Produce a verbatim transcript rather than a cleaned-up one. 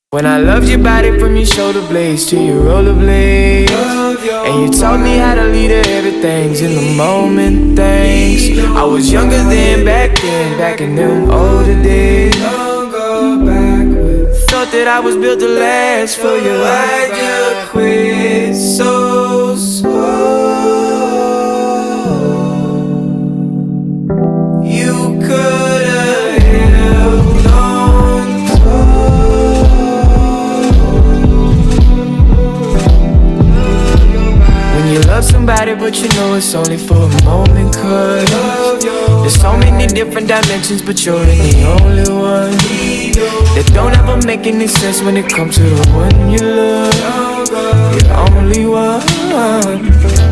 When I loved your body from your shoulder blades to your rollerblades, and you taught me how to lead her, everything's in the moment things. I was younger than back then, back in them older days. Thought that I was built to last for you. Why'd you quit so slow? You could've held on when you love somebody but you know it's only for a moment. Cause there's so many different dimensions, but you're the only one that don't ever make any sense when it comes to the one you love. You're the only one.